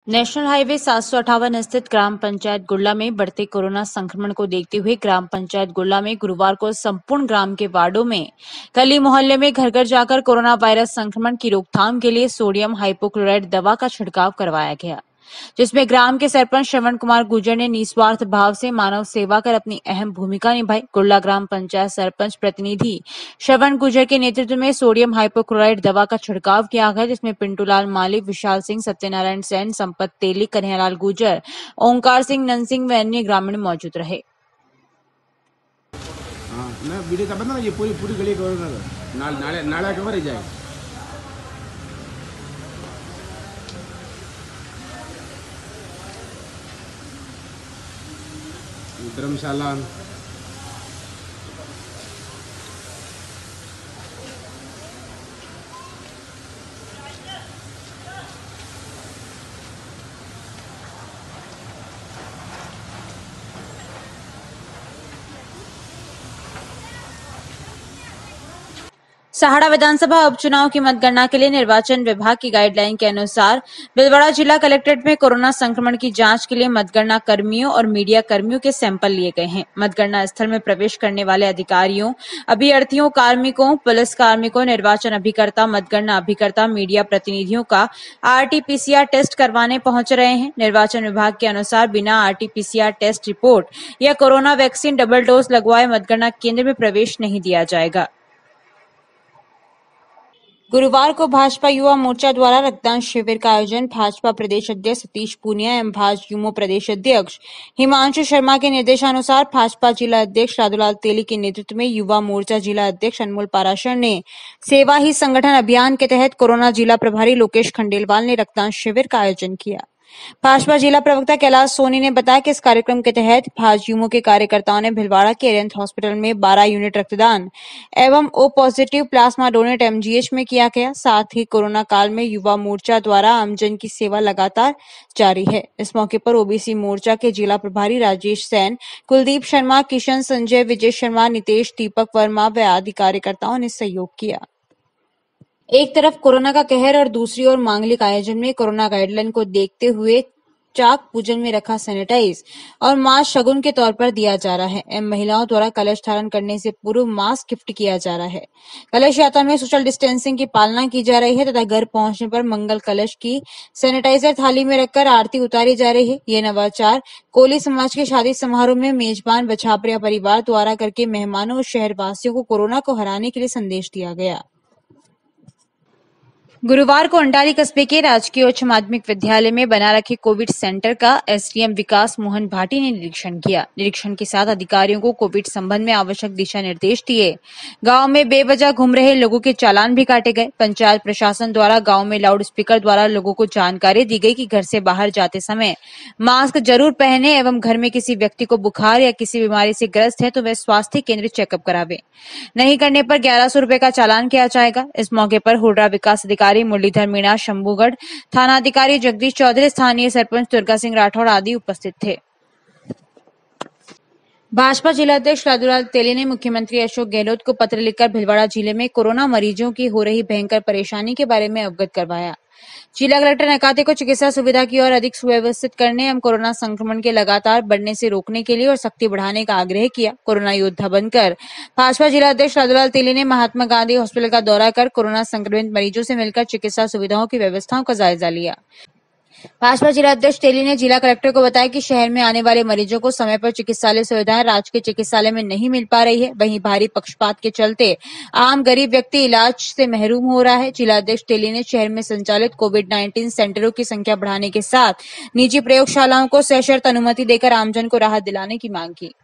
National highway 758 स्थित ग्राम पंचायत गुड़ला में बढ़ते कोरोना संक्रमण को देखते हुए ग्राम पंचायत गुड़ला में गुरुवार को संपूर्ण ग्राम के वार्डों में गली मोहल्ले में घर घर जाकर कोरोना वायरस संक्रमण की रोकथाम के लिए सोडियम हाइपोक्लोराइड दवा का छिड़काव करवाया गया, जिसमें ग्राम के सरपंच श्रवण कुमार गुर्जर ने निस्वार्थ भाव से मानव सेवा कर अपनी अहम भूमिका निभाई। गुड़ला ग्राम पंचायत सरपंच प्रतिनिधि श्रवण गुर्जर के नेतृत्व में सोडियम हाइपोक्लोराइड दवा का छिड़काव किया गया, जिसमें पिंटूलाल मालिक, विशाल सिंह, सत्यनारायण सेन, संपत तेली, कन्हैयालाल गुर्जर, ओंकार सिंह, नंद सिंह व अन्य ग्रामीण मौजूद रहे। वीडियो का बंदा ये पूरी पूरी गली नाला कवर जाए। धर्मशाला सहाड़ा विधानसभा उपचुनाव की मतगणना के लिए निर्वाचन विभाग की गाइडलाइन के अनुसार भीलवाड़ा जिला कलेक्ट्रेट में कोरोना संक्रमण की जांच के लिए मतगणना कर्मियों और मीडिया कर्मियों के सैंपल लिए गए हैं। मतगणना स्थल में प्रवेश करने वाले अधिकारियों, अभ्यर्थियों, कार्मिकों, पुलिस कार्मिकों, निर्वाचन अभिकर्ता, मतगणना अभिकर्ता, मीडिया प्रतिनिधियों का RT-PCR टेस्ट करवाने पहुंच रहे हैं। निर्वाचन विभाग के अनुसार बिना RT-PCR टेस्ट रिपोर्ट या कोरोना वैक्सीन डबल डोज लगवाए मतगणना केंद्र में प्रवेश नहीं दिया जाएगा। गुरुवार को भाजपा युवा मोर्चा द्वारा रक्तदान शिविर का आयोजन भाजपा प्रदेश अध्यक्ष सतीश पूनिया एवं भाजयुमो प्रदेश अध्यक्ष हिमांशु शर्मा के निर्देशानुसार भाजपा जिला अध्यक्ष लादूलाल तेली के नेतृत्व में युवा मोर्चा जिला अध्यक्ष अनमोल पाराशर ने सेवा ही संगठन अभियान के तहत कोरोना जिला प्रभारी लोकेश खंडेलवाल ने रक्तदान शिविर का आयोजन किया। भाजपा जिला प्रवक्ता कैलाश सोनी ने बताया कि इस कार्यक्रम के तहत भाजयुमो के कार्यकर्ताओं ने भिलवाड़ा के एरेंथ हॉस्पिटल में 12 यूनिट रक्तदान एवं O positive plasma donate MGH में किया गया। साथ ही कोरोना काल में युवा मोर्चा द्वारा आमजन की सेवा लगातार जारी है। इस मौके पर OBC मोर्चा के जिला प्रभारी राजेश सैन, कुलदीप शर्मा, किशन संजय, विजय शर्मा, नितेश, दीपक वर्मा व आदि कार्यकर्ताओं ने सहयोग किया। एक तरफ कोरोना का कहर और दूसरी ओर मांगलिक आयोजन में कोरोना गाइडलाइन को देखते हुए चाक पूजन में रखा सैनिटाइज और मास्क शगुन के तौर पर दिया जा रहा है एवं महिलाओं द्वारा कलश धारण करने से पूर्व मास्क गिफ्ट किया जा रहा है। कलश यात्रा में सोशल डिस्टेंसिंग की पालना की जा रही है तथा घर पहुंचने पर मंगल कलश की सैनिटाइजर थाली में रखकर आरती उतारी जा रही है। यह नवाचार कोली समाज के शादी समारोह में मेजबान बछापरिया परिवार द्वारा करके मेहमानों और शहरवासियों को कोरोना को हराने के लिए संदेश दिया गया। गुरुवार को अंडारी कस्बे के राजकीय उच्च माध्यमिक विद्यालय में बना रखे कोविड सेंटर का SDM विकास मोहन भाटी ने निरीक्षण किया। निरीक्षण के साथ अधिकारियों को कोविड संबंध में आवश्यक दिशा निर्देश दिए। गांव में बेवजह घूम रहे लोगों के चालान भी काटे गए। पंचायत प्रशासन द्वारा गांव में लाउड स्पीकर द्वारा लोगों को जानकारी दी गई कि घर से बाहर जाते समय मास्क जरूर पहने एवं घर में किसी व्यक्ति को बुखार या किसी बीमारी से ग्रस्त है तो वह स्वास्थ्य केंद्र चेकअप करावे। नहीं करने पर 1100 रुपए का चालान किया जाएगा। इस मौके पर हुडा विकास अधिकारी मुरलीधर मीणा, शंभूगढ़ थानाधिकारी जगदीश चौधरी, स्थानीय सरपंच दुर्गा सिंह राठौड़ आदि उपस्थित थे। भाजपा जिलाध्यक्ष लादूलाल तेली ने मुख्यमंत्री अशोक गहलोत को पत्र लिखकर भिलवाड़ा जिले में कोरोना मरीजों की हो रही भयंकर परेशानी के बारे में अवगत करवाया। जिला कलेक्टर ने खाते को चिकित्सा सुविधा की ओर अधिक सुव्यवस्थित करने एवं कोरोना संक्रमण के लगातार बढ़ने से रोकने के लिए और सख्ती बढ़ाने का आग्रह किया। कोरोना योद्धा बनकर भाजपा जिलाध्यक्ष लादूलाल तेली ने महात्मा गांधी हॉस्पिटल का दौरा कर कोरोना संक्रमित मरीजों से मिलकर चिकित्सा सुविधाओं की व्यवस्थाओं का जायजा लिया। भाजपा जिलाध्यक्ष तेली ने जिला कलेक्टर को बताया कि शहर में आने वाले मरीजों को समय पर चिकित्सालय सुविधाएं राजकीय चिकित्सालय में नहीं मिल पा रही है। वहीं भारी पक्षपात के चलते आम गरीब व्यक्ति इलाज से महरूम हो रहा है। जिलाध्यक्ष तेली ने शहर में संचालित कोविड-19 सेंटरों की संख्या बढ़ाने के साथ निजी प्रयोगशालाओं को सशर्त अनुमति देकर आमजन को राहत दिलाने की मांग की।